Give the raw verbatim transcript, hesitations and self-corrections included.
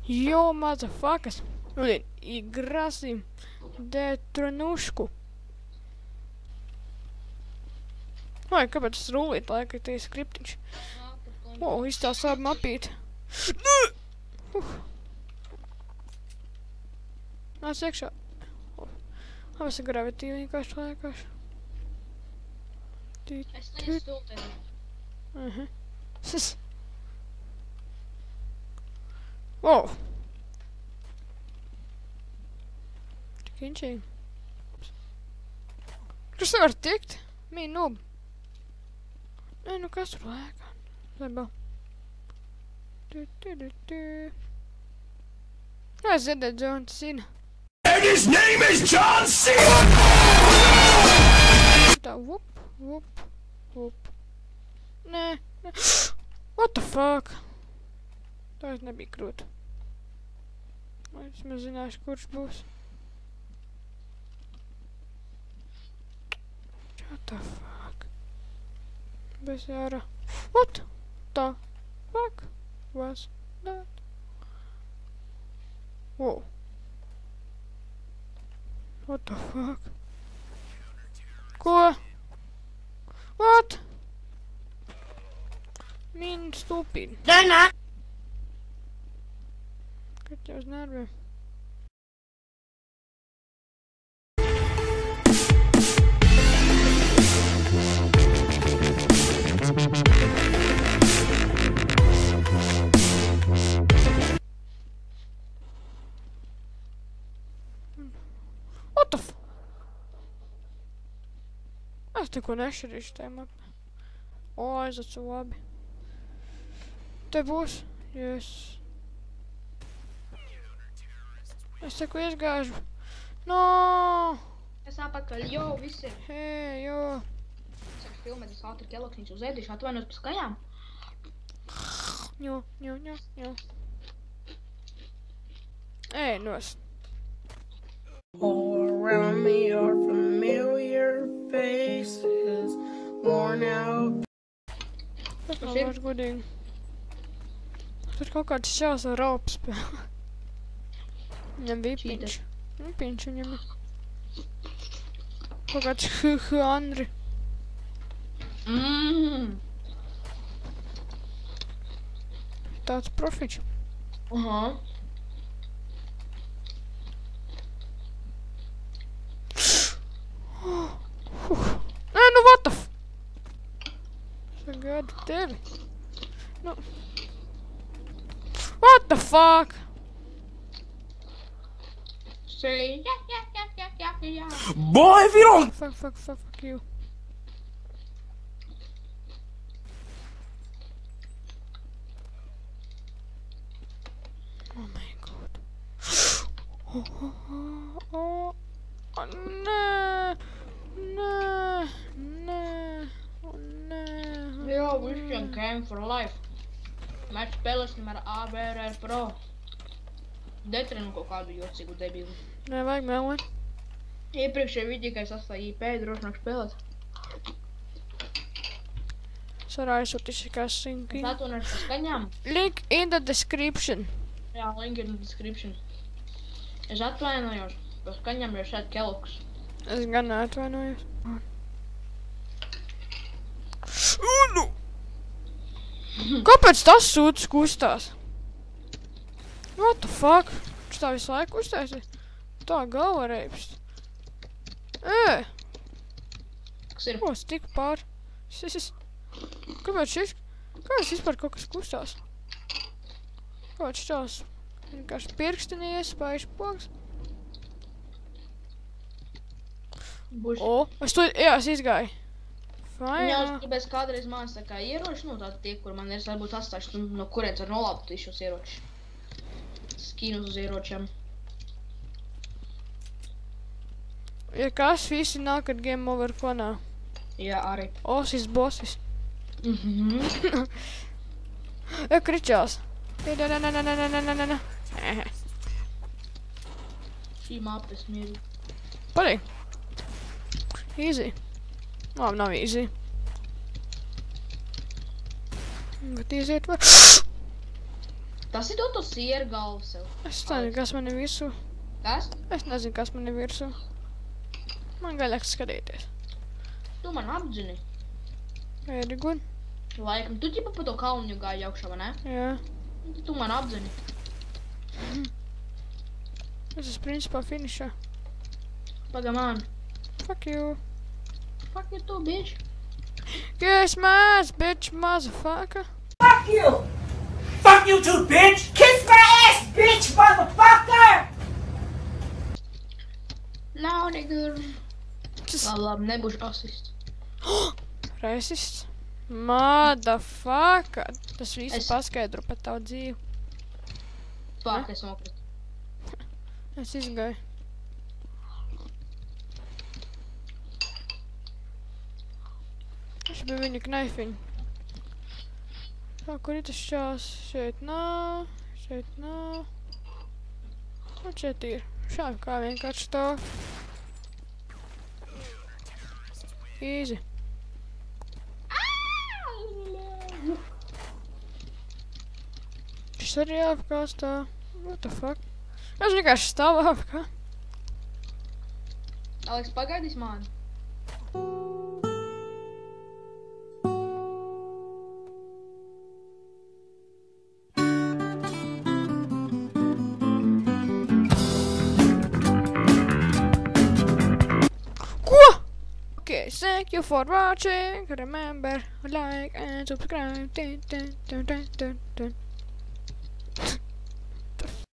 Yo, motherfuckers. Блин, играсим детронушку. Vai, kāpēc tas rullīt laika, tie skriptiņš? O, izstās labi mapīt. Uh. Nāc iekšā. Labi, es gravitīju vienkārši lēkāšu. Es nestūtēju. Mhm. Sis. Wow. Tik inčīgi. Kas nevar tikt? Mī nub. Nē, nu kas tur lēkā? Labā. Du, du, du, du. Nē, es dzirdēju John Cena. And his name is John Cena! Tā, vup, vup, vup. Nē, nē. What the fuck? Tā es nebija krūta. Lai es mēs zināšu, kurš būs. What the fuck? Bez jārā. What the fuck was that? Whoa. What the fuck? Ko? What? Mean stupid. Dana! Kad jau uz nerviem. What the f... Es tikko nešarīšu tajā mapē. O, aizacu labi. Te būs? Yes. Es tikko iesgāžu. No! Es apakaļ, jo, visiem. Hei, jo. Saka filmēt, es ātri kelokniņš uz ēdišu, atvainos par skajām. Jo, jo, jo, jo. Ej, nos. All around me are familiar faces, worn out. Tas nav vairs godīgi. Tur kaut kāds šās ar raupu spēlē. Viņam bija piņš. Nu, piņš viņam ir. Kaut kāds h-h-andri. Mmm. Tāds profičs. Aha. Nē, nu what the f... Sagaidu tevi. Nu... What the fuck? Say, yeah, yeah, yeah, yeah, yeah, yeah. Boy, if you don't... Fuck, fuck, fuck, fuck you. Oh my god. Oh, oh, oh, oh. Oh, nē, nē, nē, oh, nē. Jo, Vision Game for Life. Mēs spēlēsim ar A B R R Pro. Detrenu kaut kādu jocīgu debilu. Nē, vajag melni. Iepriekšējā video, kad es atstāju I P, droši nāk spēlēt. Es varu aizsūtīšu kā sinki. Es atvainojos par skaņām. Link in the description. Jā, link in the description. Es atvainojos par skaņām, jo šeit keloks. Es gan neatvainojos. Unu! Kāpēc tas sūds kustās? What the fuck? Viņš tā visu laiku kustās? Tā galva reipst. Ē! Kas ir? Ko, es tiku pār? Es, es, kāpēc šis? Kāpēc vispār kaut kas kustās? Kāpēc šķās? Vienkārši pirkstenī iespājuši poks. Buši. O, es to, jā, es izgāju. Fine. Jā, es gribēs kādreiz māc tā kā ieroči, nu tādi tie, kur man ir, varbūt atstāšu, nu, no kurienes var nolāpt šos ieročus. Skinus uz ieročiem. Ja kas, visi nāk ar Game Over konā. Jā, arī. Osis, bossis. Mhm. Ja, kričās. Nē, nē, nē, nē, nē, nē, nē, nē. Šī mapes mīri. Parī. Easy. Labi, nav easy. Bet iziet var. Tas ir to sieru galvu sev. Es nezinu, kas man ir virsū. Kas? Es nezinu, kas man ir virsū. Man gaļāks skatīties. Tu man apdzini. Very good. Laikam, tu ķipa pa to kalnu gāji augšā, vai ne? Jā. Tu man apdzini. Es esmu principā finišā. Paga man. Fuck you. Fuck you tu, bitch. Kiss my ass, bitch, motherfucker. Fuck you! Fuck you too, bitch! Kiss my ass, bitch, motherfucker! Nav, nigga. Tas Labi, labi, nebūšu asists. rasists. Motherfucker. Tas visu Es- paskaidro par tavu dzīvi. Fuck, es nokritu. Es izgāju. Viņš bija viņa knaifiņa. Tā, kur ir tas šās? Šeit nav, šeit nav. Un šeit ir. Šādi kā vienkārši tā. Easy. Šis arī apkās tā. What the fuck? Es vienkārši stāvu apkā. Aleks, pagaidīs mani. Ko? Okay, thank you for watching. Remember, like and subscribe. Dun, dun, dun, dun, dun, dun.